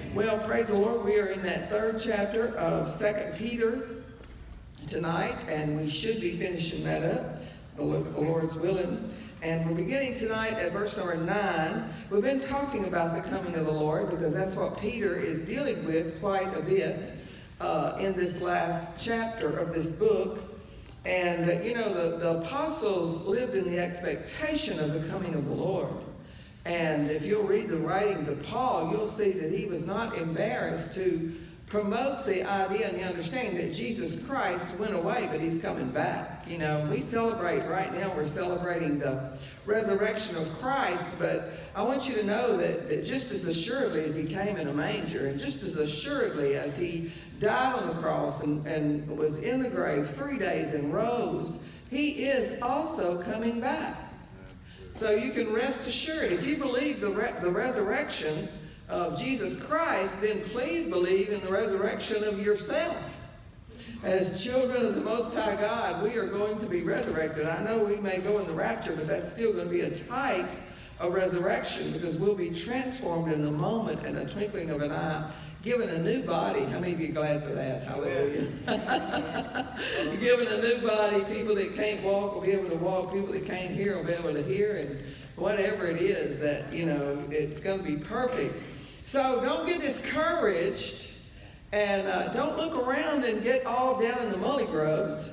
Well, praise the Lord. We are in that third chapter of 2 Peter tonight, and we should be finishing that up, the Lord's willing. And we're beginning tonight at verse number 9. We've been talking about the coming of the Lord because that's what Peter is dealing with quite a bit in this last chapter of this book. And, the apostles lived in the expectation of the coming of the Lord. And if you'll read the writings of Paul, you'll see that he was not embarrassed to promote the idea and the understanding that Jesus Christ went away, but he's coming back. We celebrate right now, we're celebrating the resurrection of Christ, but I want you to know that just as assuredly as he came in a manger, and just as assuredly as he died on the cross and was in the grave 3 days and rose, he is also coming back. So you can rest assured. If you believe the resurrection of Jesus Christ, then please believe in the resurrection of yourself. As children of the Most High God, we are going to be resurrected. I know we may go in the rapture, but that's still going to be a type of resurrection because we'll be transformed in a moment, in a twinkling of an eye, given a new body. How many of you are glad for that? Hallelujah. Given a new body, people that can't walk will be able to walk, people that can't hear will be able to hear, and whatever it is that, it's going to be perfect. So don't get discouraged, and don't look around and get all down in the mully grubs.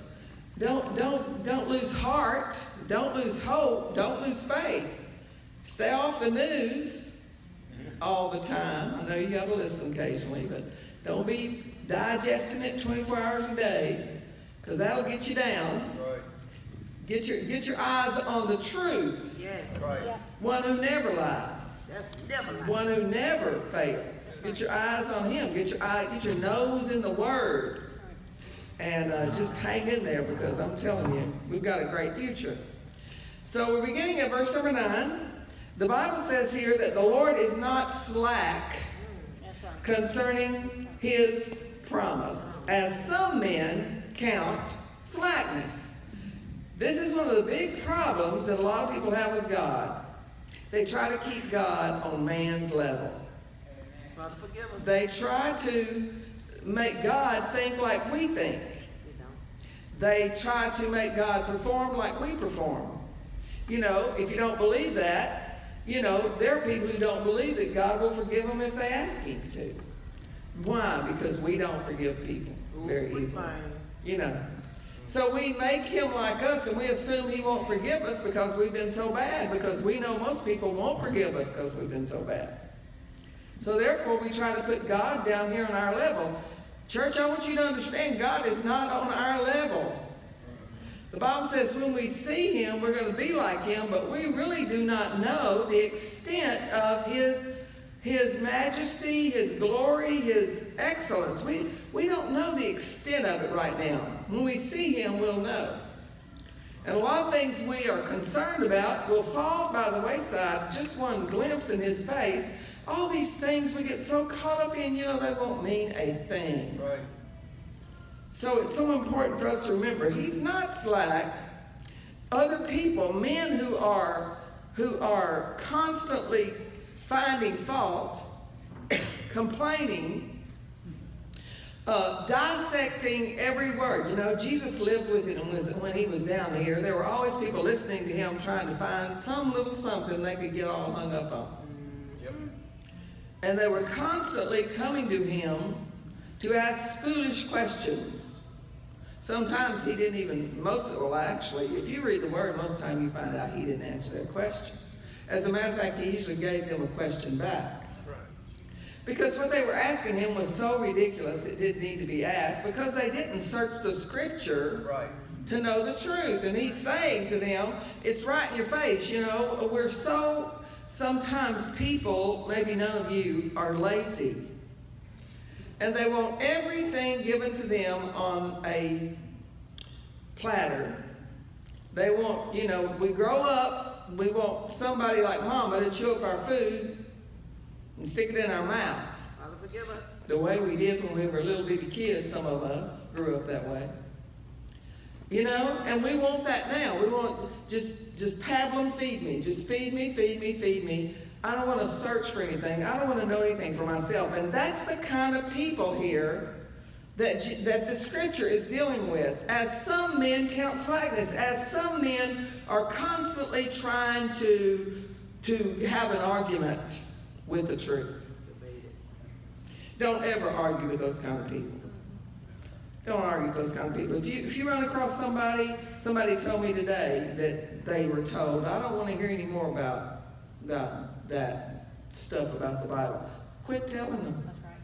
Don't lose heart. Don't lose hope. Don't lose faith. Stay off the news all the time. I know you got to listen occasionally, but don't be digesting it 24 hours a day, because that'll get you down. Right. Get your eyes on the truth. Yes. Right. Yeah. One who never lies. Never lies. One who never fails. Get your eyes on him. Get your nose in the Word, and just hang in there, because I'm telling you, we've got a great future. So we're beginning at verse number 9. The Bible says here that the Lord is not slack concerning his promise, as some men count slackness. This is one of the big problems that a lot of people have with God. They try to keep God on man's level. Father, forgive us. They try to make God think like we think. They try to make God perform like we perform. If you don't believe that, there are people who don't believe that God will forgive them if they ask him to. Why? Because we don't forgive people very easily. So we make him like us, and we assume he won't forgive us because we've been so bad, because we know most people won't forgive us because we've been so bad. So therefore, we try to put God down here on our level. Church, I want you to understand, God is not on our level. The Bible says when we see him, we're going to be like him, but we really do not know the extent of his majesty, his glory, his excellence. We don't know the extent of it right now. When we see him, we'll know. And a lot of things we are concerned about will fall by the wayside. Just one glimpse in his face. All these things we get so caught up in, they won't mean a thing. Right. So it's so important for us to remember, he's not slack. Other people, men who are constantly finding fault, complaining, dissecting every word. Jesus lived with it, and when he was down here, there were always people listening to him trying to find some little something they could get all hung up on. Yep. And they were constantly coming to him to ask foolish questions. Sometimes he didn't even, actually, if you read the Word, most of the time you find out he didn't answer that question. As a matter of fact, he usually gave them a question back. Right. Because what they were asking him was so ridiculous it didn't need to be asked, because they didn't search the Scripture to know the truth. And he's saying to them, it's right in your face. We're so, sometimes people, maybe none of you, are lazy. And they want everything given to them on a platter. They want, we grow up, we want somebody like Mama to chew up our food and stick it in our mouth. Father, forgive us. The way we did when we were little bitty kids, some of us grew up that way. And we want that now. We want just pablum, feed me. Just feed me, feed me, feed me. I don't want to search for anything. I don't want to know anything for myself. And that's the kind of people here that the scripture is dealing with. As some men count slackness, as some men are constantly trying to have an argument with the truth. Don't ever argue with those kind of people. Don't argue with those kind of people. If you run across somebody told me today that they were told, I don't want to hear any more about that stuff about the Bible. Quit telling them.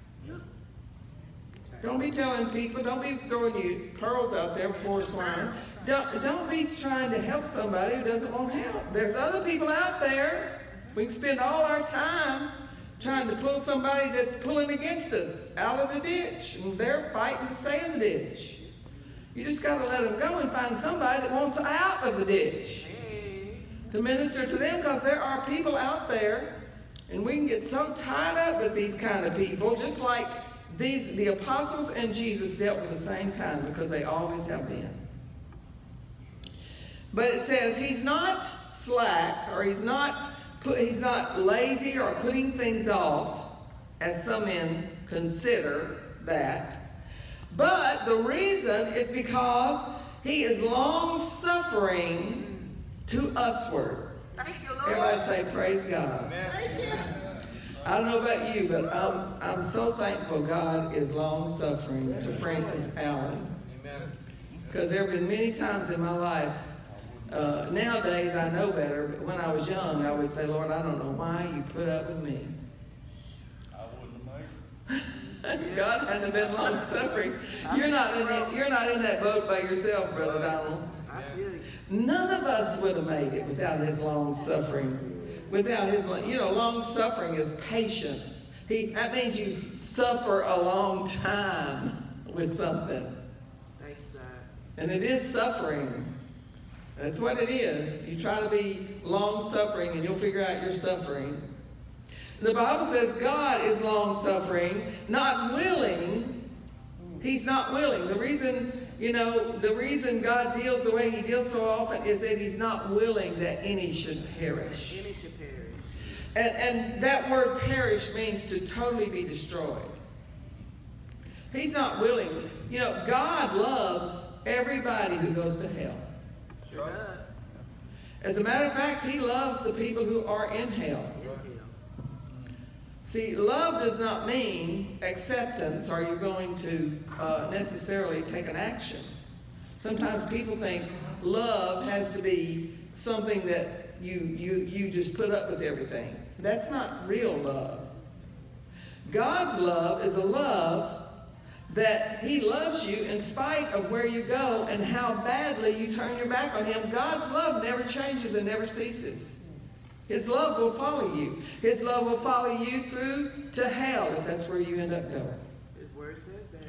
Don't be telling people, don't be throwing you pearls out there before swine. Don't be trying to help somebody who doesn't want help. There's other people out there. We can spend all our time trying to pull somebody that's pulling against us out of the ditch, and they're fighting to stay in the ditch. You just got to let them go and find somebody that wants out of the ditch to minister to them, because there are people out there, and we can get so tied up with these kind of people, just like the apostles and Jesus dealt with the same kind, because they always have been. But it says he's not slack, or he's not lazy or putting things off, as some men consider that. But the reason is because he is long-suffering to usward. Thank you, Lord. Everybody say, praise God. Thank you. I don't know about you, but I'm so thankful God is long-suffering to Francis Allen. Because there have been many times in my life, nowadays I know better, but when I was young, I would say, Lord, I don't know why you put up with me. I wouldn't. God hadn't been long-suffering. You're not in that boat by yourself, Brother Donald. I feel you. None of us would have made it without his long-suffering. Without his, long-suffering is patience. That means you suffer a long time with something. Thank you, God. And it is suffering. That's what it is. You try to be long-suffering and you'll figure out you're suffering. The Bible says God is long-suffering, not willing. He's not willing. The reason God deals the way he deals so often is that he's not willing that any should perish. Any should perish. And that word perish means to totally be destroyed. He's not willing. God loves everybody who goes to hell. Sure does. As a matter of fact, he loves the people who are in hell. See, love does not mean acceptance, or you're going to necessarily take an action. Sometimes people think love has to be something that you just put up with everything. That's not real love. God's love is a love that he loves you in spite of where you go and how badly you turn your back on him. God's love never changes and never ceases. His love will follow you. His love will follow you through to hell if that's where you end up going. His word says that.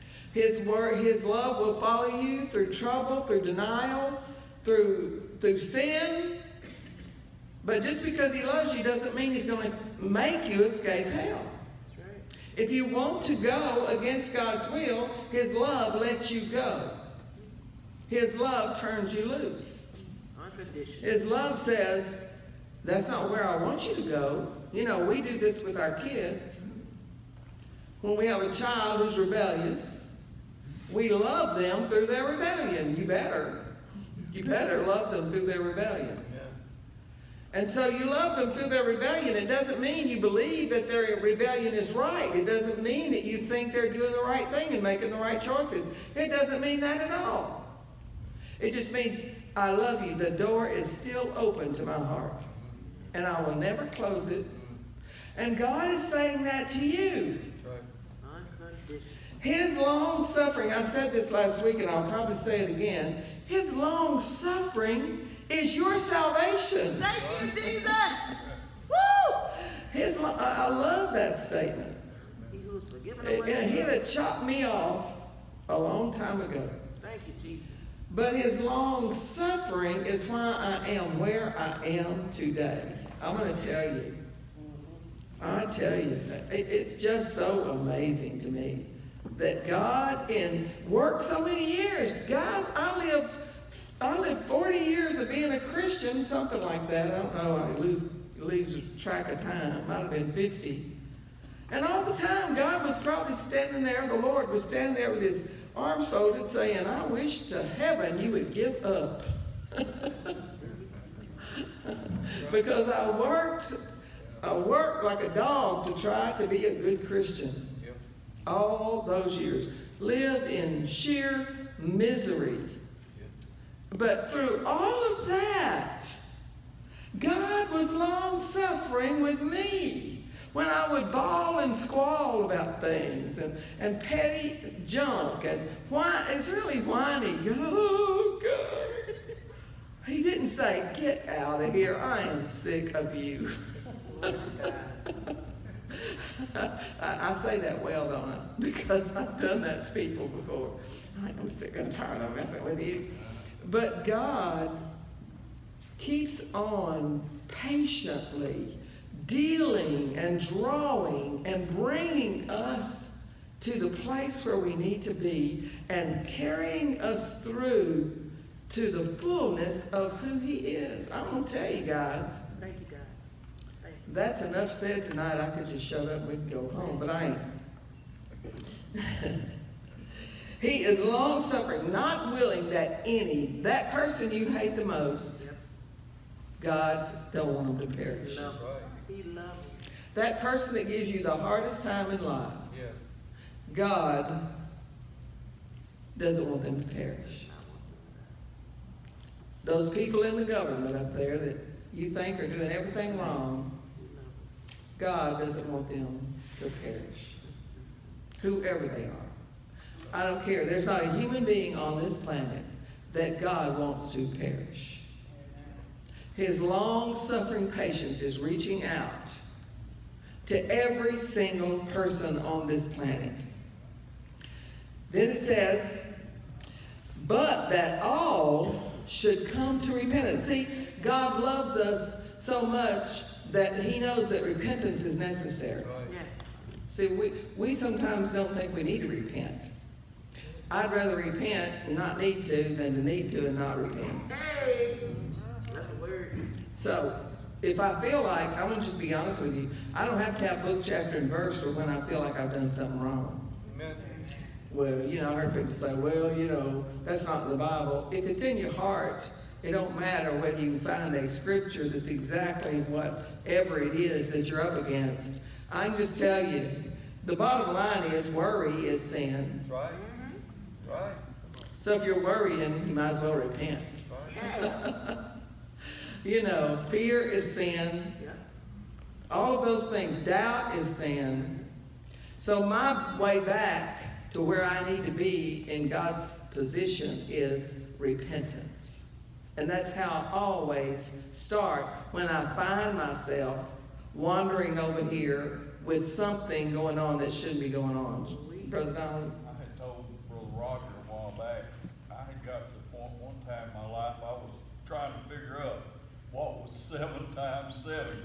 His love will follow you through trouble, through denial, through sin. But just because he loves you doesn't mean he's going to make you escape hell. That's right. If you want to go against God's will, his love lets you go. His love turns you loose. Unconditional. His love says, that's not where I want you to go. We do this with our kids. When we have a child who's rebellious, we love them through their rebellion. You better love them through their rebellion. And so you love them through their rebellion. It doesn't mean you believe that their rebellion is right. It doesn't mean that you think they're doing the right thing and making the right choices. It doesn't mean that at all. It just means I love you. The door is still open to my heart. And I will never close it. And God is saying that to you. Unconditional. His long suffering, I said this last week and I'll probably say it again. His long suffering is your salvation. Thank you, Jesus. Woo! I love that statement. He who is forgiven away. And he'd have chopped me off a long time ago. Thank you, Jesus. But his long suffering is why I am where I am today. I'm going to tell you. I tell you, it's just so amazing to me that God worked so many years. Guys, I lived 40 years of being a Christian, something like that. I don't know, I lose leaves track of time. Might have been 50. And all the time, God was probably standing there, the Lord was standing there with his arms folded saying, I wish to heaven you would give up. Because I worked like a dog to try to be a good Christian. All those years. Lived in sheer misery. But through all of that, God was long-suffering with me. When I would bawl and squall about things and petty junk and it's really whiny. Oh, God. He didn't say, get out of here. I am sick of you. I say that well, don't I? Because I've done that to people before. I'm sick and tired of messing with you. But God keeps on patiently dealing and drawing and bringing us to the place where we need to be and carrying us through to the fullness of who he is. I'm going to tell you guys. Thank you, God. Thank you. That's enough said tonight. I could just shut up and we can go home, but I ain't. He is long-suffering, not willing that that person you hate the most, God don't want them to perish. He loves you. That person that gives you the hardest time in life, God doesn't want them to perish. Those people in the government up there that you think are doing everything wrong, God doesn't want them to perish. Whoever they are. I don't care. There's not a human being on this planet that God wants to perish. His long-suffering patience is reaching out to every single person on this planet. Then it says, but that all should come to repentance. See, God loves us so much that he knows that repentance is necessary. Yes. See, we sometimes don't think we need to repent. I'd rather repent and not need to than to need to and not repent. Hey! That's a word. So, if I feel like, I'm going to just be honest with you, I don't have to have book, chapter, and verse for when I feel like I've done something wrong. Amen. Well, I heard people say, well, that's not in the Bible. If it's in your heart, it don't matter whether you can find a scripture that's exactly whatever it is that you're up against. I can just tell you, the bottom line is worry is sin. That's right. Right. So if you're worrying, you might as well repent. Fear is sin. All of those things. Doubt is sin. So my way back to where I need to be in God's position is repentance. And that's how I always start when I find myself wandering over here with something going on that shouldn't be going on. Brother Donald? I had told Brother Roger a while back, I had got to the point one time in my life I was trying to figure out what was 7 times 7.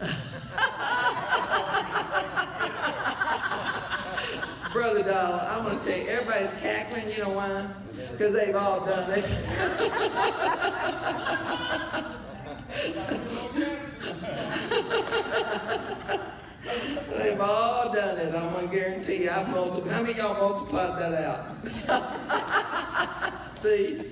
Brother Donald, I'm going to tell you, everybody's cackling, you know why? Because they've all done it. They've all done it. I'm going to guarantee you. I've multiplied. How many of y'all multiplied that out? See?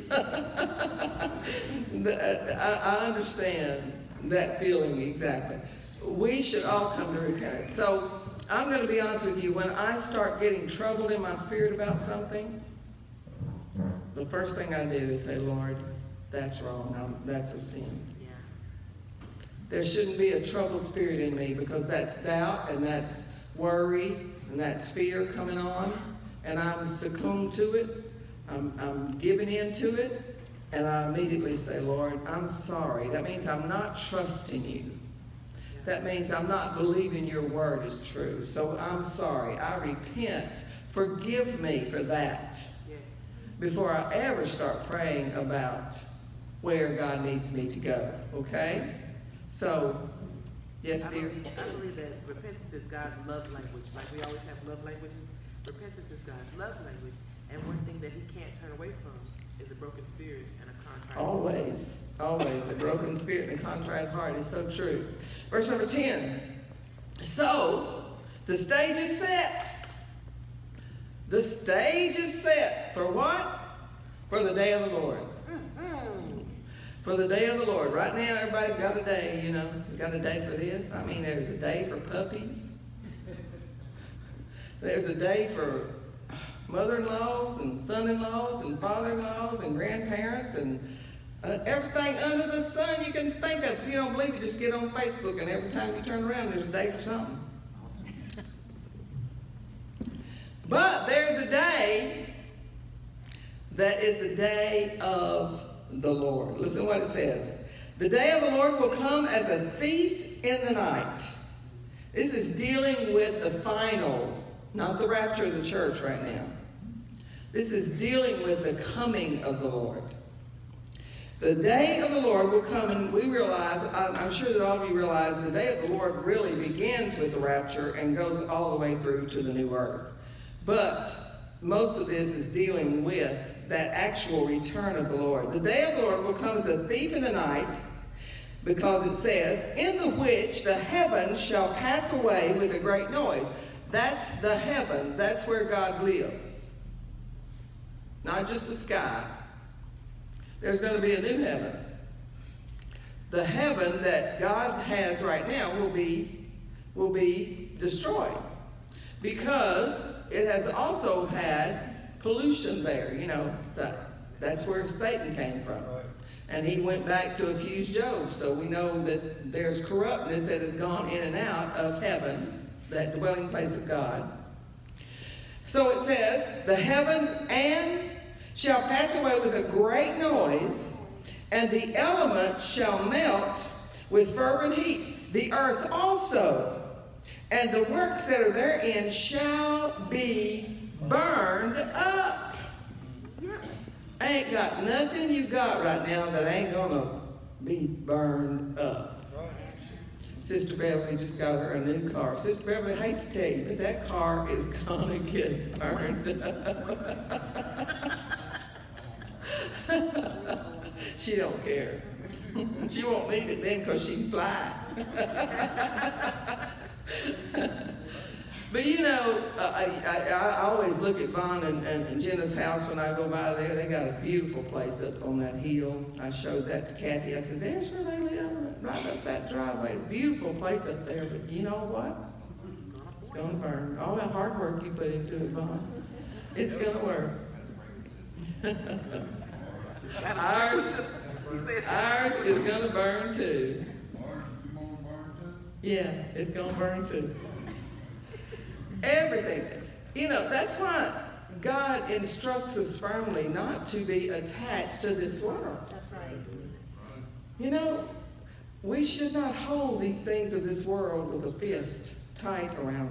I understand that feeling exactly. We should all come to repentance. So I'm going to be honest with you. When I start getting troubled in my spirit about something, the first thing I do is say, Lord, that's wrong. That's a sin. There shouldn't be a troubled spirit in me because that's doubt and that's worry and that's fear coming on, and I'm succumbed to it. I'm giving in to it, and I immediately say, Lord, I'm sorry. That means I'm not trusting you. That means I'm not believing your word is true. So I'm sorry. I repent. Forgive me for that. Before I ever start praying about where God needs me to go. Okay? So, yes, dear? I believe that repentance is God's love language. Like we always have love languages. Repentance is God's love language. And one thing that he can't turn away from is a broken spirit and a contrite heart. Always, always. A broken spirit and a contrite heart is so true. Verse number 10. So, the stage is set. The stage is set for what? For the day of the Lord. For the day of the Lord. Right now, everybody's got a day, you know. You got a day for this. I mean, there's a day for puppies. There's a day for mother-in-laws and son-in-laws and father-in-laws and grandparents and everything under the sun you can think of. If you don't believe it, just get on Facebook, and every time you turn around, there's a day for something. But there's a day that is the day of the Lord. Listen to what it says. The day of the Lord will come as a thief in the night. This is dealing with the final, not the rapture of the church right now. This is dealing with the coming of the Lord. The day of the Lord will come, and we realize, I'm sure that all of you realize, the day of the Lord really begins with the rapture and goes all the way through to the new earth. But most of this is dealing with that actual return of the Lord. The day of the Lord will come as a thief in the night, because it says, in the which the heavens shall pass away with a great noise. That's the heavens. That's where God lives. Not just the sky. There's going to be a new heaven. The heaven that God has right now will be destroyed, because it has also had pollution there. You know, that's where Satan came from. And he went back to accuse Job. So we know that there's corruptness that has gone in and out of heaven, that dwelling place of God. So it says, the heavens and shall pass away with a great noise, and the elements shall melt with fervent heat. The earth also, and the works that are therein shall be burned up. Ain't got nothing you got right now that ain't gonna be burned up. Sister Beverly just got her a new car. Sister Beverly, I hate to tell you, but that car is gonna get burned up. She don't care. She won't need it then, because she can fly. But you know, I always look at Vaughn and Jenna's house when I go by there. They got a beautiful place up on that hill. I showed that to Kathy. I said, there's where they live, right up that driveway. It's a beautiful place up there, but you know what? It's going to burn. All that hard work you put into it, Vaughn, it's going to work. Ours is going to burn too. Yeah, it's going to burn too. Everything. You know, that's why God instructs us firmly not to be attached to this world. That's right. You know, we should not hold these things of this world with a fist tight around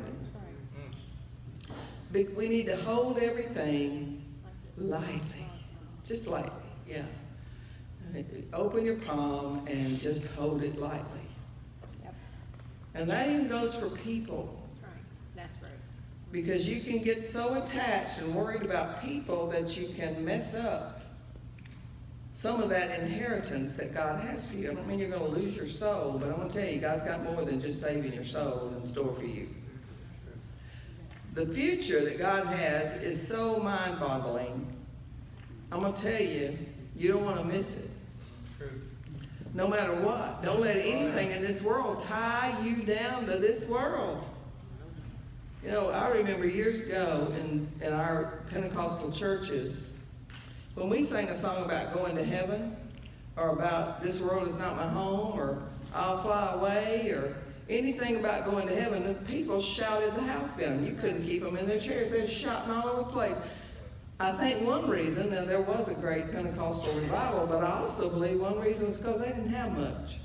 it. We need to hold everything lightly. Just lightly, yeah. Open your palm and just hold it lightly. Yep. And that even goes for people. That's right. Because you can get so attached and worried about people that you can mess up some of that inheritance that God has for you. I don't mean you're going to lose your soul, but I'm going to tell you, God's got more than just saving your soul in store for you. The future that God has is so mind-boggling. I'm going to tell you, you don't want to miss it. No matter what. Don't let anything in this world tie you down to this world. You know, I remember years ago in our Pentecostal churches, when we sang a song about going to heaven, or about this world is not my home, or I'll fly away, or anything about going to heaven, the people shouted the house down. You couldn't keep them in their chairs. They were shouting all over the place. I think one reason, now there was a great Pentecostal revival, but I also believe one reason was because they didn't have much.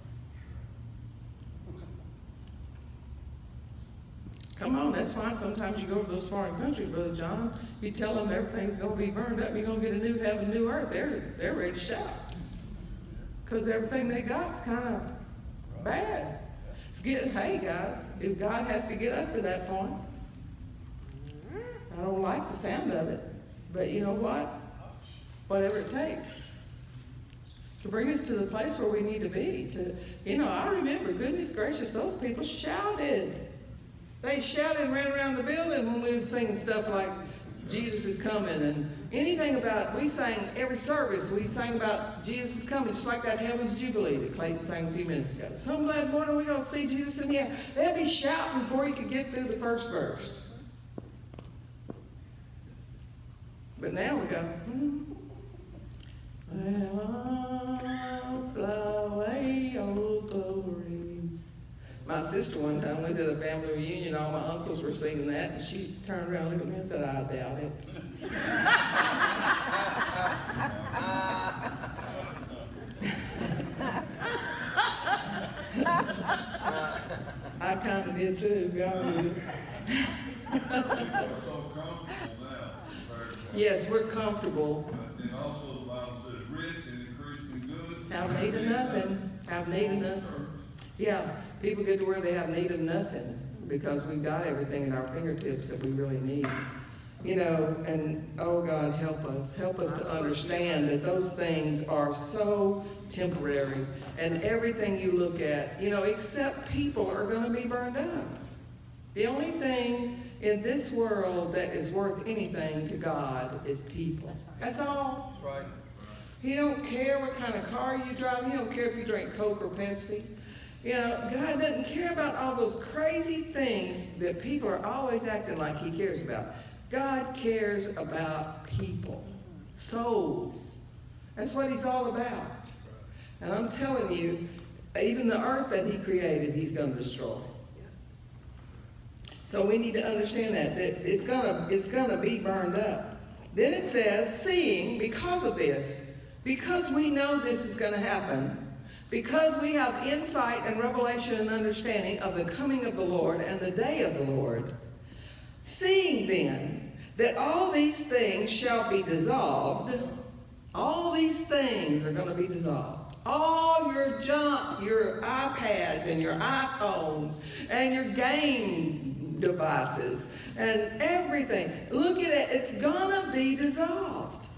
Come on, that's why sometimes you go to those foreign countries, Brother John, you tell them everything's going to be burned up, you're going to get a new heaven, new earth. They're ready to shout. Because everything they got is kind of bad. Hey guys, if God has to get us to that point, I don't like the sound of it, but you know what? whatever it takes to bring us to the place where we need to be. I remember, goodness gracious, those people shouted. They shouted and ran around the building when we were singing stuff like Jesus is coming, and anything about, we sang every service, we sang about Jesus is coming, just like that Heaven's Jubilee that Clayton sang a few minutes ago. Some glad morning we're going to see Jesus in the air. They'd be shouting before you could get through the first verse. But now we go, well, I'll fly away, oh glory. My sister one time, we was at a family reunion, all my uncles were singing that, and she turned around and looked at me and said, I doubt it. I kind of did too, to be honest with you. Yes, we're comfortable. And also the Bible says, rich and increasing good. Have need of nothing. Have need of nothing. Yeah, people get to where they have need of nothing because we've got everything at our fingertips that we really need. And oh God, help us. Help us to understand that those things are so temporary. And everything you look at, except people are going to be burned up. The only thing in this world that is worth anything to God is people. That's all. Right. He don't care what kind of car you drive. He don't care if you drink Coke or Pepsi. God doesn't care about all those crazy things that people are always acting like he cares about. God cares about people, souls. That's what he's all about. And I'm telling you, even the earth that he created, he's going to destroy. So we need to understand that it's gonna be burned up. Then it says, seeing, because of this, because we know this is going to happen, because we have insight and revelation and understanding of the coming of the Lord and the day of the Lord, seeing then that all these things shall be dissolved, all these things are going to be dissolved. All your junk, your iPads and your iPhones and your game devices and everything. Look at it. It's going to be dissolved.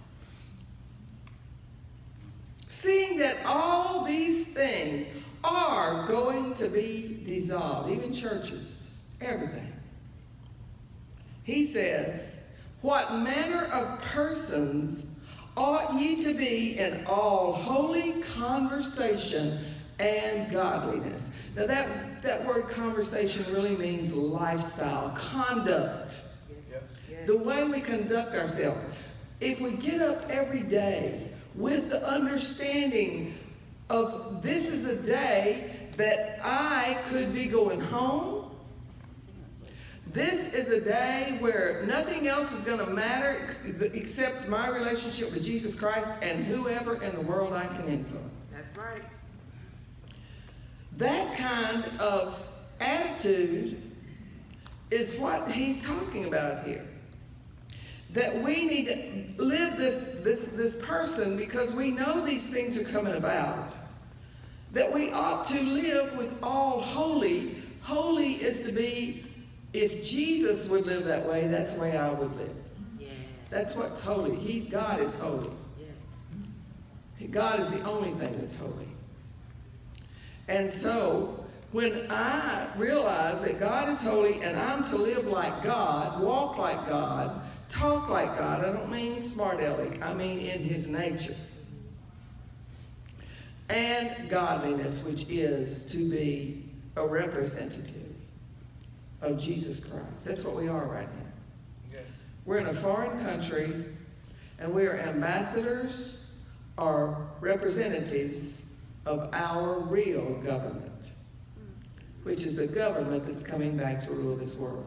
Seeing that all these things are going to be dissolved, even churches, everything. He says, what manner of persons ought ye to be in all holy conversation and godliness? Now that word conversation really means lifestyle, conduct. The way we conduct ourselves. If we get up every day with the understanding of this is a day that I could be going home, this is a day where nothing else is going to matter except my relationship with Jesus Christ and whoever in the world I can influence. That's right. That kind of attitude is what he's talking about here. That we need to live this person because we know these things are coming about. That we ought to live with all holy. Holy is to be, if Jesus would live that way, that's the way I would live. Yeah. That's what's holy. God is holy. Yeah. God is the only thing that's holy. And so, when I realize that God is holy and I'm to live like God, walk like God, talk like God, I don't mean smart aleck, I mean in his nature. And godliness, which is to be a representative of Jesus Christ. That's what we are right now. Yes. We're in a foreign country, and we are ambassadors or representatives of our real government, which is the government that's coming back to rule this world.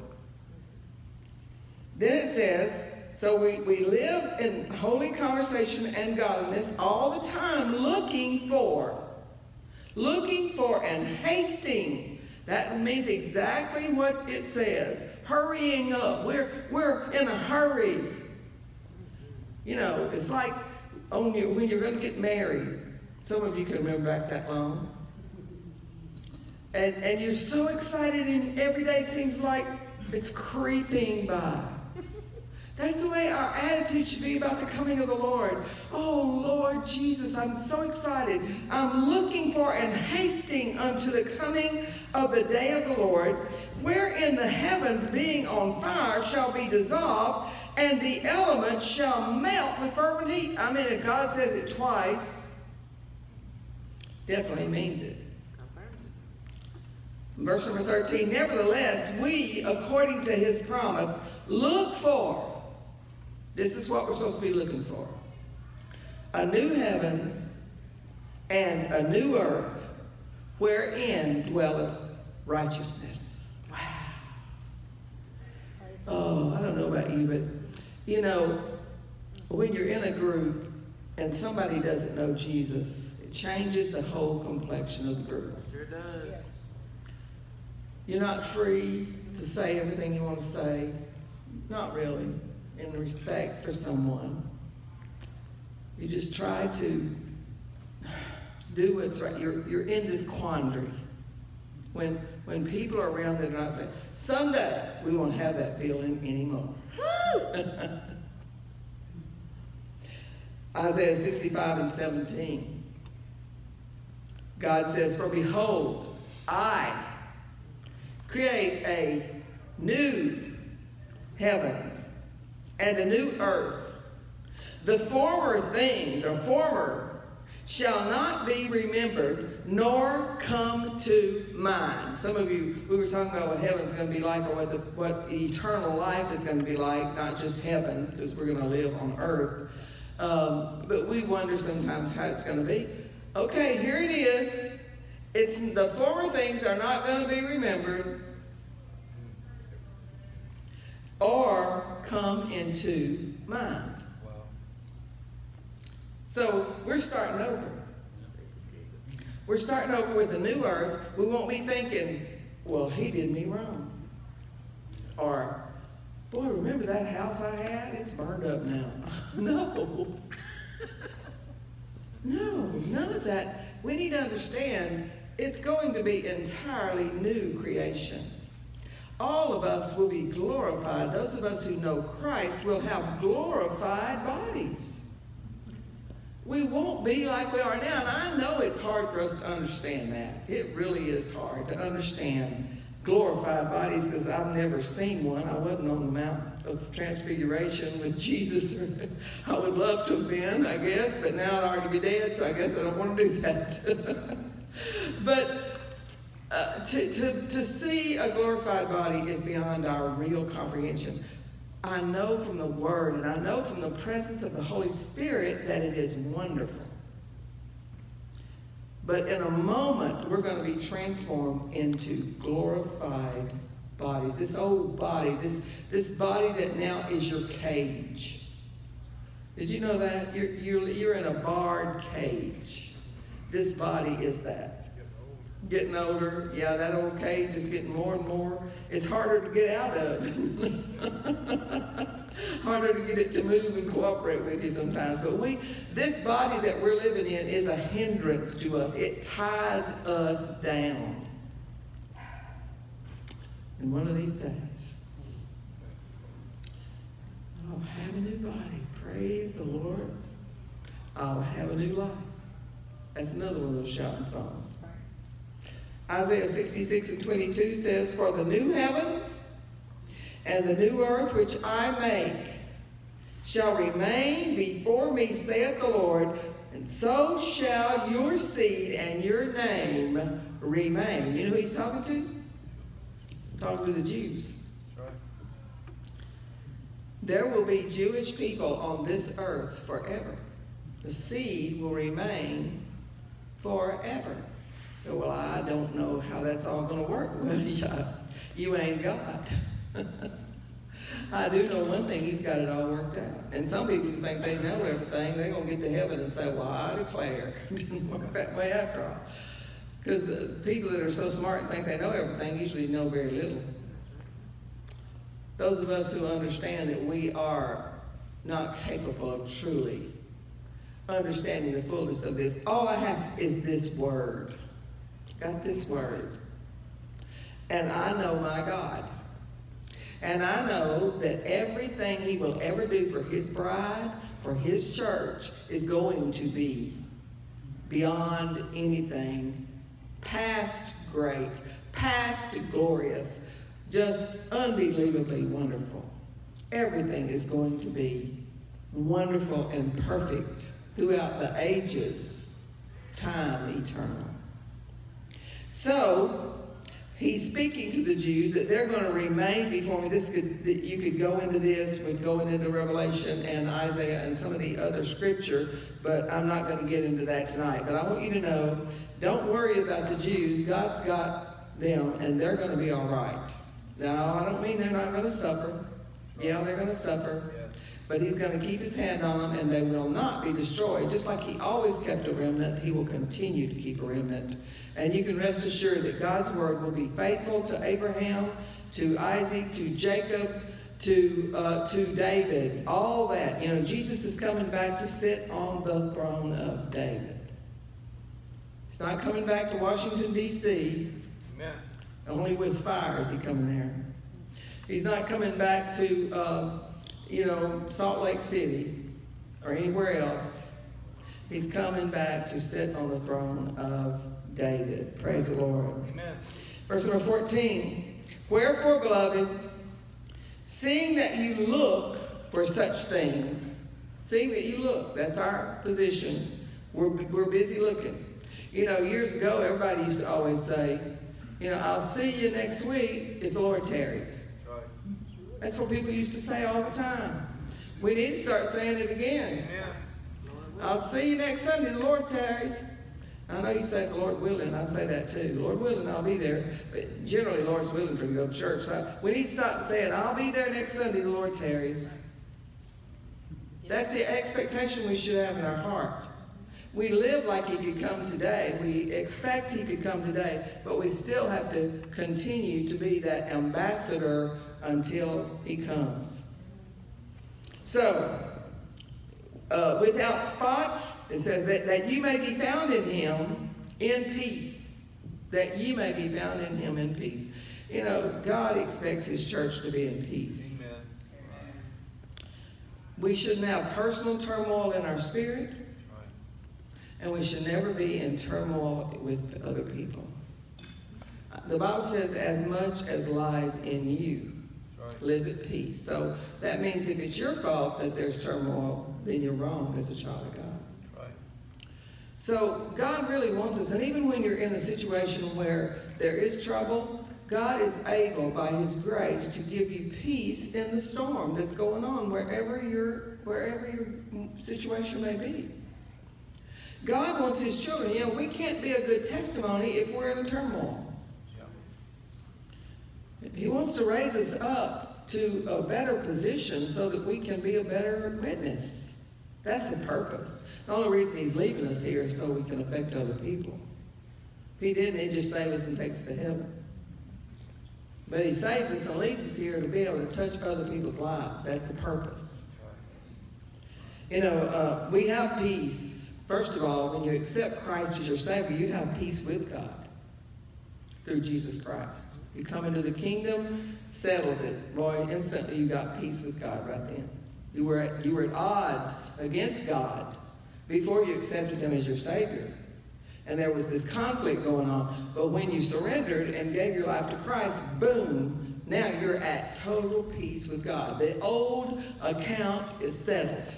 Then it says, so we live in holy conversation and godliness all the time, looking for and hasting. That means exactly what it says. Hurrying up. We're in a hurry. It's like when you're going to get married. Some of you can remember back that long. And you're so excited, and every day seems like it's creeping by. That's the way our attitude should be about the coming of the Lord. Oh, Lord Jesus, I'm so excited. I'm looking for and hasting unto the coming of the day of the Lord, wherein the heavens being on fire shall be dissolved, and the elements shall melt with fervent heat. I mean, if God says it twice, definitely means it. Verse number 13, nevertheless, we, according to his promise, look for, this is what we're supposed to be looking for, a new heavens and a new earth, wherein dwelleth righteousness. Wow. Oh, I don't know about you, but you know, when you're in a group and somebody doesn't know Jesus, it changes the whole complexion of the group. Sure does. You're not free to say everything you want to say. Not really, in respect for someone. You just try to do what's right. You're in this quandary. When people are around that are not saying, someday we won't have that feeling anymore. Isaiah 65:17. God says, for behold, I create a new heavens and a new earth. The former things, or former, shall not be remembered, nor come to mind. Some of you, we were talking about what heaven's going to be like, or what eternal life is going to be like, not just heaven, because we're going to live on earth. But we wonder sometimes how it's going to be. Okay, here it is. It's the former things are not going to be remembered or come into mind. So we're starting over. We're starting over with a new earth. We won't be thinking, well, he did me wrong. Or, boy, remember that house I had? It's burned up now. No. No, none of that. We need to understand it's going to be entirely new creation. All of us will be glorified. Those of us who know Christ will have glorified bodies. We won't be like we are now. And I know it's hard for us to understand that. It really is hard to understand glorified bodies because I've never seen one. I wasn't on the Mount of Transfiguration with Jesus. I would love to have been, I guess, but now I'd already be dead, so I guess I don't want to do that. But to see a glorified body is beyond our real comprehension. I know from the Word and I know from the presence of the Holy Spirit that it is wonderful. But in a moment, we're going to be transformed into glorified bodies. This old body, this body that now is your cage. Did you know that? You're in a barred cage. This body is that. Getting older. Yeah, that old cage is getting more and more. It's harder to get out of. Harder to get it to move and cooperate with you sometimes. But this body that we're living in is a hindrance to us. It ties us down. And one of these days, I'll have a new body. Praise the Lord. I'll have a new life. That's another one of those shouting songs. Isaiah 66:22 says, for the new heavens and the new earth which I make shall remain before me, saith the Lord, and so shall your seed and your name remain. You know who he's talking to? He's talking to the Jews. There will be Jewish people on this earth forever. The seed will remain forever. So, well, I don't know how that's all going to work. Well, you ain't God. I do know one thing, he's got it all worked out. And some people who think they know everything, they're going to get to heaven and say, well, I declare. It didn't work that way after all. Because people that are so smart and think they know everything usually know very little. Those of us who understand that we are not capable of truly understanding the fullness of this, all I have is this word. Got this word. And I know my God. And I know that everything he will ever do for his bride, for his church, is going to be beyond anything, past great, past glorious, just unbelievably wonderful. Everything is going to be wonderful and perfect throughout the ages, time eternal. So, he's speaking to the Jews that they're going to remain before me. You could go into this with going into Revelation and Isaiah and some of the other scripture, but I'm not going to get into that tonight. But I want you to know, don't worry about the Jews. God's got them, and they're going to be all right. Now, I don't mean they're not going to suffer. Yeah, they're going to suffer. But he's going to keep his hand on them, and they will not be destroyed. Just like he always kept a remnant, he will continue to keep a remnant. And you can rest assured that God's word will be faithful to Abraham, to Isaac, to Jacob, to David. All that. You know, Jesus is coming back to sit on the throne of David. He's not coming back to Washington, D.C. Amen. Only with fire is he coming there. He's not coming back to, Salt Lake City or anywhere else. He's coming back to sit on the throne of David. Praise the Lord. Amen. Verse number 14. Wherefore, beloved, seeing that you look for such things, seeing that you look, that's our position. We're busy looking. You know, years ago, everybody used to always say, I'll see you next week if the Lord tarries. Right. That's what people used to say all the time. We need to start saying it again. Amen. I'll see you next Sunday, the Lord tarries. I know you say the Lord willing, I say that too. Lord willing, I'll be there. But generally, Lord's willing for you to go to church. So we need to stop saying, I'll be there next Sunday, the Lord tarries. That's the expectation we should have in our heart. We live like he could come today. We expect he could come today, but we still have to continue to be that ambassador until he comes. So, without spot, it says that you may be found in him in peace. That you may be found in him in peace. You know, God expects his church to be in peace. Amen. We shouldn't have personal turmoil in our spirit. And we should never be in turmoil with other people. The Bible says, as much as lies in you, live at peace. So that means if it's your fault that there's turmoil, then you're wrong as a child of God. Right. So God really wants us, and even when you're in a situation where there is trouble, God is able, by his grace, to give you peace in the storm that's going on wherever your situation may be. God wants his children. We can't be a good testimony if we're in a turmoil. Yeah. He wants to raise us up to a better position so that we can be a better witness. That's the purpose. The only reason he's leaving us here is so we can affect other people. If he didn't, he'd just save us and take us to heaven. But he saves us and leaves us here to be able to touch other people's lives. That's the purpose. We have peace. First of all, when you accept Christ as your Savior, you have peace with God through Jesus Christ. You come into the kingdom, settles it. Boy, instantly you got peace with God right then. You were at odds against God before you accepted him as your Savior. And there was this conflict going on. But when you surrendered and gave your life to Christ, boom, now you're at total peace with God. The old account is settled.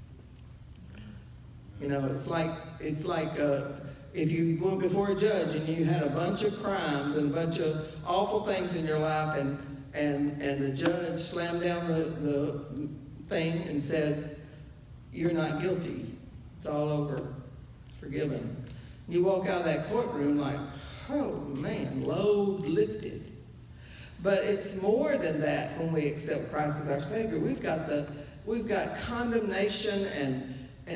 It's like if you went before a judge and you had a bunch of crimes and a bunch of awful things in your life, and the judge slammed down the thing and said, "You're not guilty. It's all over. It's forgiven." You walk out of that courtroom like, "Oh man, load lifted." But it's more than that when we accept Christ as our Savior. We've got condemnation and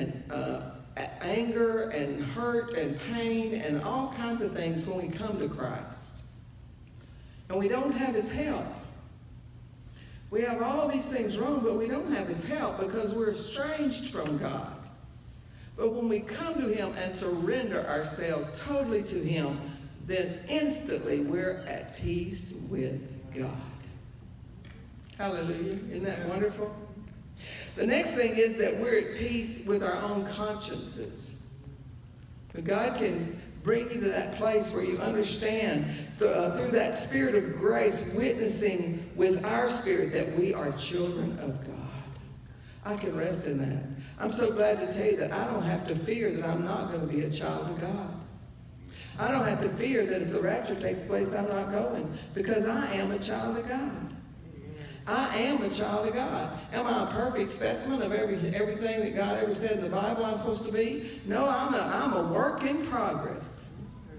anger and hurt and pain and all kinds of things when we come to Christ. And we don't have his help. We have all these things wrong, but we don't have his help because we're estranged from God. But when we come to him and surrender ourselves totally to him, then instantly we're at peace with God. Hallelujah. Isn't that wonderful? The next thing is that we're at peace with our own consciences. But God can bring you to that place where you understand through that spirit of grace, witnessing with our spirit that we are children of God. I can rest in that. I'm so glad to tell you that I don't have to fear that I'm not going to be a child of God. I don't have to fear that if the rapture takes place, I'm not going, because I am a child of God. I am a child of God. Am I a perfect specimen of everything that God ever said in the Bible I'm supposed to be? No, I'm a work in progress.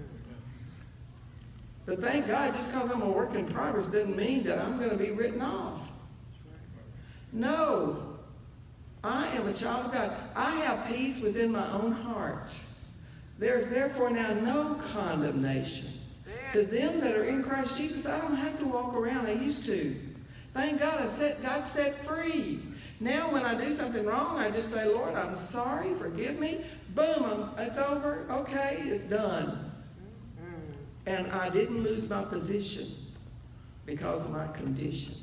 But thank God, just because I'm a work in progress doesn't mean that I'm going to be written off. No. I am a child of God. I have peace within my own heart. There is therefore now no condemnation to them that are in Christ Jesus. I don't have to walk around. I used to. Thank God, God set free. Now when I do something wrong, I just say, Lord, I'm sorry, forgive me. Boom, it's over. Okay, it's done. And I didn't lose my position because of my condition.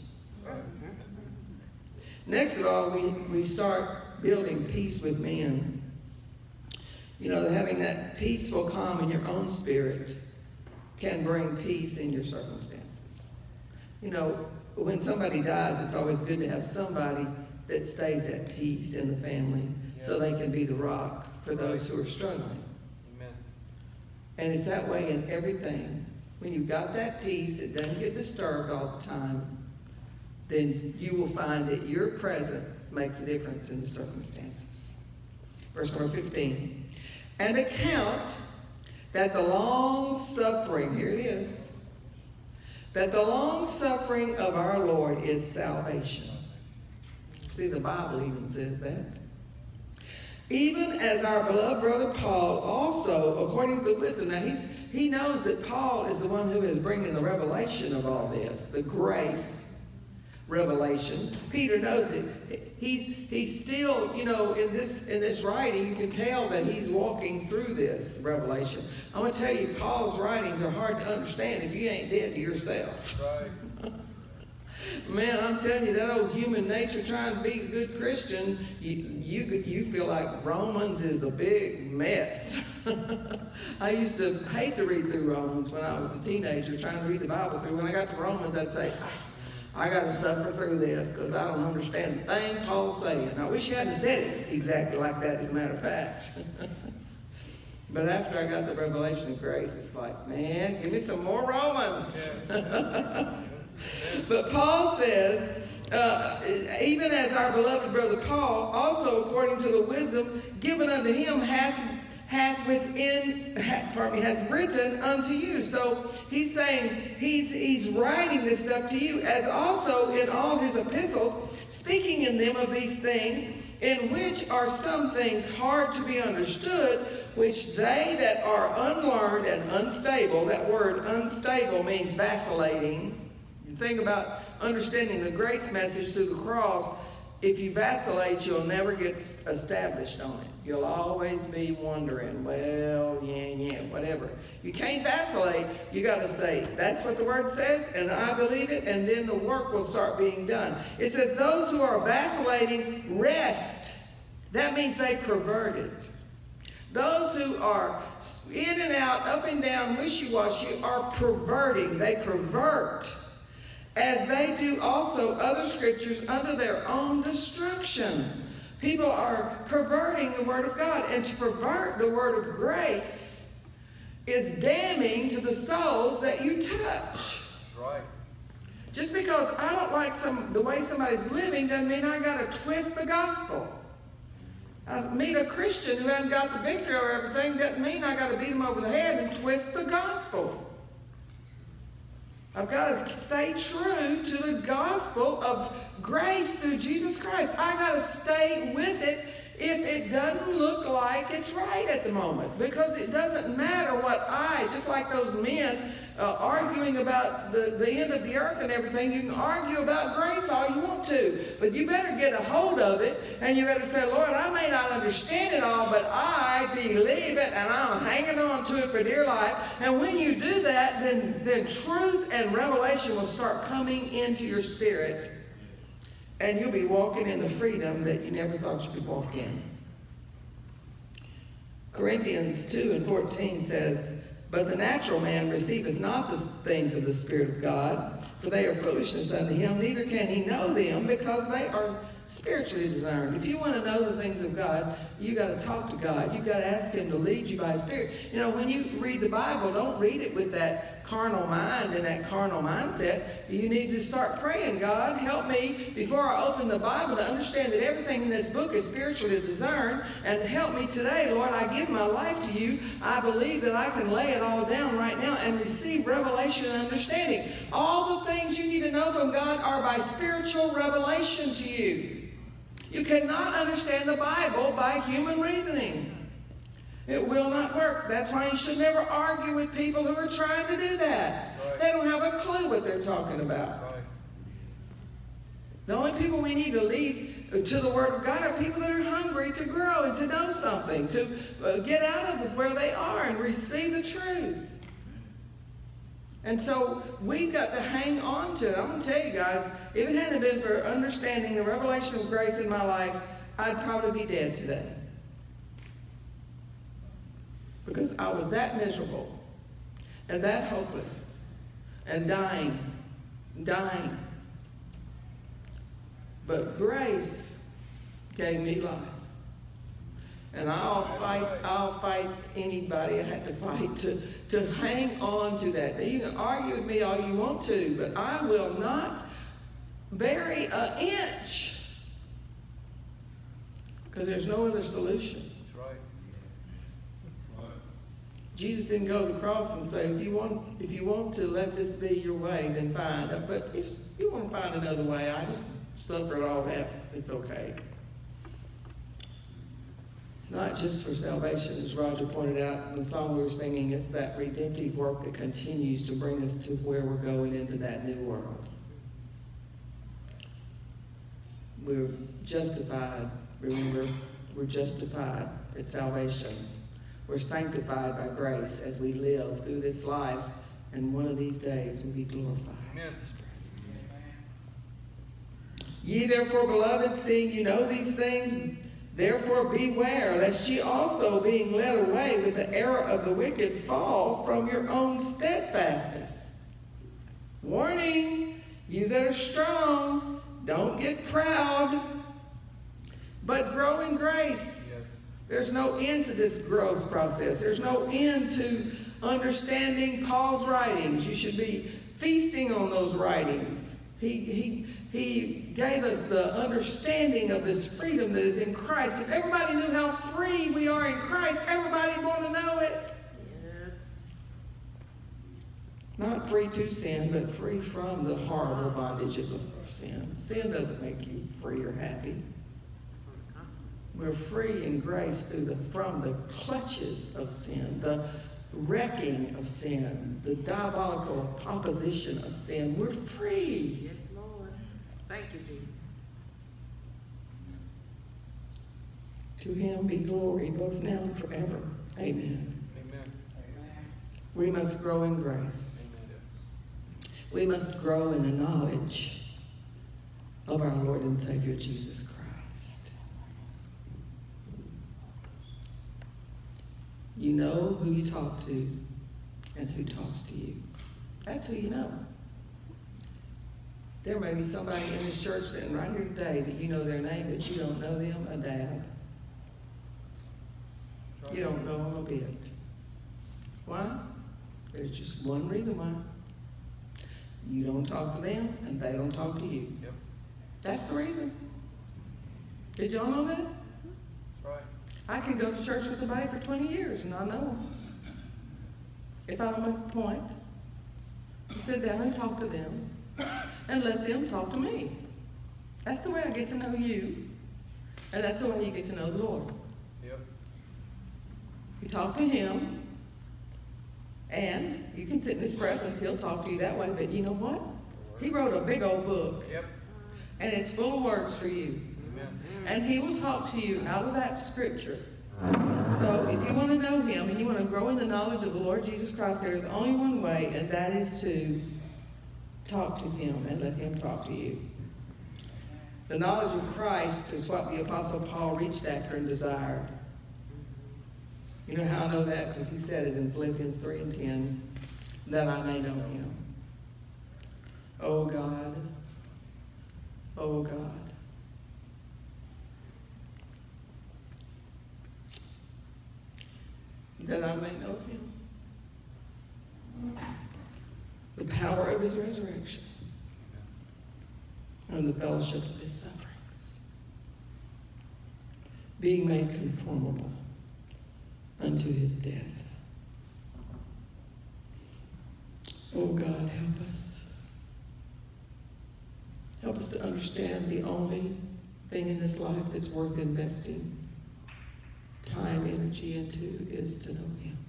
Next of all, we start building peace with men. You know, having that peaceful calm in your own spirit can bring peace in your circumstances. You know, when somebody dies, it's always good to have somebody that stays at peace in the family, so they can be the rock for those who are struggling. Amen. And it's that way in everything. When you've got that peace, it doesn't get disturbed all the time, then you will find that your presence makes a difference in the circumstances. Verse number 15. And account that the long suffering, here it is, that the long suffering of our Lord is salvation. See, the Bible even says that. Even as our beloved brother Paul also, according to the wisdom. Now, he knows that Paul is the one who is bringing the revelation of all this, the grace revelation. Peter knows it. He's still, you know, in this writing, you can tell that he's walking through this revelation. I'm going to tell you, Paul's writings are hard to understand if you ain't dead to yourself. Right. Man, I'm telling you, that old human nature trying to be a good Christian, you feel like Romans is a big mess. I used to hate to read through Romans when I was a teenager, trying to read the Bible through. When I got to Romans, I'd say, I got to suffer through this because I don't understand the thing Paul's saying. I wish he hadn't said it exactly like that, as a matter of fact. But after I got the revelation of grace, it's like, man, give me some more Romans. Yeah. But Paul says, even as our beloved brother Paul, also according to the wisdom given unto him, hath written unto you. So he's saying he's writing this stuff to you, as also in all his epistles, speaking in them of these things, in which are some things hard to be understood, which they that are unlearned and unstable, that word unstable means vacillating. You think about understanding the grace message through the cross. If you vacillate, you'll never get established on it. You'll always be wondering, well, yeah, whatever. You can't vacillate. You got to say, that's what the word says, and I believe it, and then the work will start being done. It says, those who are vacillating rest. That means they perverted. Those who are in and out, up and down, wishy-washy, are perverting. They pervert, as they do also other scriptures unto their own destruction. People are perverting the word of God. And to pervert the word of grace is damning to the souls that you touch. That's right. Just because I don't like the way somebody's living doesn't mean I got to twist the gospel. I meet a Christian who hasn't got the victory over everything doesn't mean I got to beat him over the head and twist the gospel. I've got to stay true to the gospel of grace through Jesus Christ. I got to stay with it if it doesn't look like it's right at the moment. Because it doesn't matter what just like those men arguing about the end of the earth and everything, you can argue about grace all you want to. But you better get a hold of it, and you better say, Lord, I may not understand it all, but I believe it, and I'm hanging on to it for dear life. And when you do that, then truth and revelation will start coming into your spirit. and you'll be walking in the freedom that you never thought you could walk in. Corinthians 2:14 says, "But the natural man receiveth not the things of the Spirit of God, for they are foolishness unto him, neither can he know them, because they are spiritually discerned." If you want to know the things of God, you got to talk to God. You got to ask him to lead you by his Spirit. You know, when you read the Bible, don't read it with that carnal mind and that carnal mindset. You need to start praying, "God, help me before I open the Bible to understand that everything in this book is spiritually discerned, and help me today, Lord. I give my life to you. I believe that I can lay it all down right now and receive revelation and understanding." All the things you need to know from God are by spiritual revelation to you. You cannot understand the Bible by human reasoning. It will not work. That's why you should never argue with people who are trying to do that. Right. They don't have a clue what they're talking about. Right. The only people we need to lead to the Word of God are people that are hungry to grow and to know something, to get out of where they are and receive the truth. And so we've got to hang on to it. I'm going to tell you guys, if it hadn't been for understanding the revelation of grace in my life, I'd probably be dead today. Because I was that miserable and that hopeless and dying. But grace gave me life. And I'll fight anybody I had to fight to hang on to that. Now, you can argue with me all you want to, but I will not vary an inch, because there's no other solution. That's right. Jesus didn't go to the cross and say, if you want to let this be your way, then fine. But if you want to find another way, I just suffer it all out. It's okay. It's not just for salvation, as Roger pointed out in the song we were singing. It's that redemptive work that continues to bring us to where we're going into that new world. We're justified. Remember, we're justified at salvation. We're sanctified by grace as we live through this life, and one of these days we'll be glorified in His presence. Ye therefore, beloved, seeing you know these things, therefore beware, lest ye also, being led away with the error of the wicked, fall from your own steadfastness. Warning, you that are strong, don't get proud, but grow in grace. Yes. There's no end to this growth process. There's no end to understanding Paul's writings. You should be feasting on those writings. He gave us the understanding of this freedom that is in Christ. If everybody knew how free we are in Christ, everybody would want to know it. Not free to sin, but free from the horrible bondages of sin. Sin doesn't make you free or happy. We're free in grace from the clutches of sin, the wrecking of sin, the diabolical opposition of sin. We're free. Yes, Lord. Thank you, Jesus. To Him be glory both now and forever. Amen. Amen. We must grow in grace. We must grow in the knowledge of our Lord and Savior Jesus Christ. You know who you talk to and who talks to you. That's who you know. There may be somebody in this church sitting right here today that you know their name, but you don't know them a dab. You don't know them a bit. Why? There's just one reason why. You don't talk to them, and they don't talk to you. Yep. That's the reason. Did y'all know that? That's right. I could go to church with somebody for 20 years and not know them. If I don't make a point to sit down and talk to them and let them talk to me. That's the way I get to know you, and that's the way you get to know the Lord. Yep. You talk to Him, and you can sit in His presence. He'll talk to you that way, but you know what? He wrote a big old book, Yep. and it's full of words for you. Amen. And He will talk to you out of that scripture. So if you want to know Him and you want to grow in the knowledge of the Lord Jesus Christ, there is only one way, and that is to talk to Him and let Him talk to you. The knowledge of Christ is what the Apostle Paul reached after and desired. You know how I know that? Because he said it in Philippians 3:10, that I may know him. Oh God, oh God. That I may know him. The power of his resurrection and the fellowship of his sufferings, being made conformable unto his death. Oh God, help us. Help us to understand the only thing in this life that's worth investing time, energy into is to know him.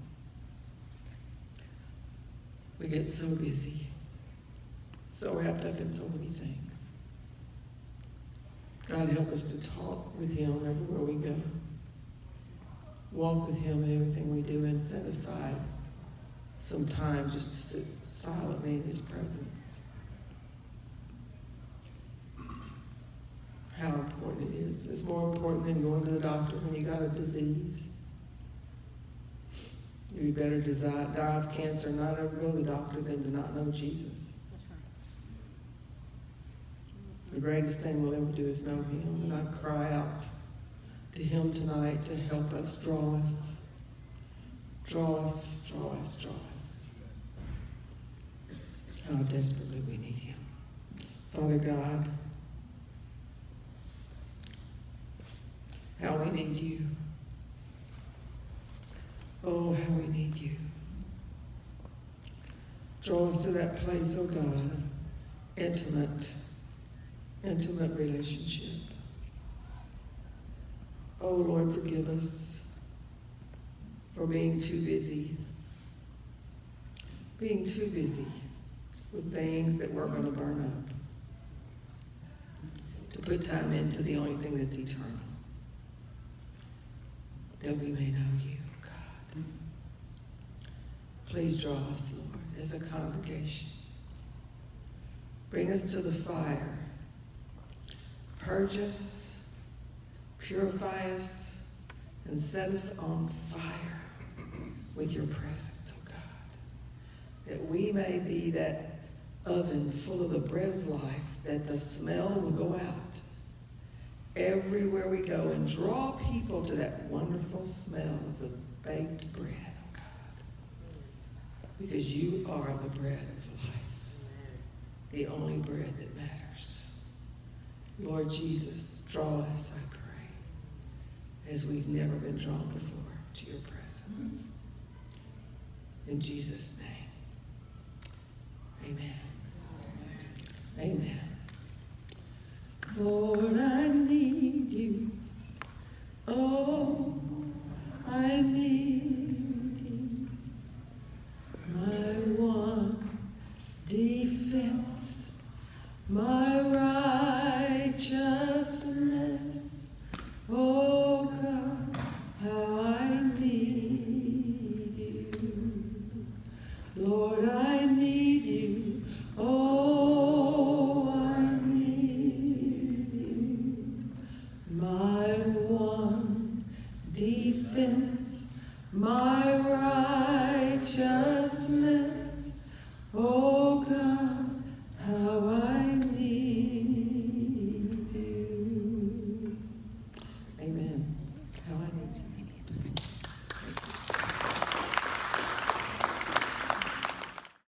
We get so busy, so wrapped up in so many things. God, help us to talk with him everywhere we go. Walk with him in everything we do, and set aside some time just to sit silently in his presence. How important it is. It's more important than going to the doctor when you got a disease. You'd be better to die of cancer and not ever go to the doctor than to not know Jesus. The greatest thing we'll ever do is know him, and I cry out to him tonight to help us, draw us, draw us, draw us, draw us. How desperately we need him. Father God, how we need you. Oh, how we need you. Draw us to that place, oh God, of intimate relationship. Oh Lord, forgive us for being too busy with things that we're going to burn up, to put time into the only thing that's eternal, that we may know you, God. Please draw us, Lord, as a congregation. Bring us to the fire. Purge us, purify us, and set us on fire with your presence, oh God, that we may be that oven full of the bread of life, that the smell will go out everywhere we go and draw people to that wonderful smell of the baked bread, oh God, because you are the bread of life, the only bread that matters. Lord Jesus, draw us, I pray, as we've never been drawn before to your presence. In Jesus' name, amen. Amen. Lord, I need you. Oh, I need you. My one defense, my righteousness.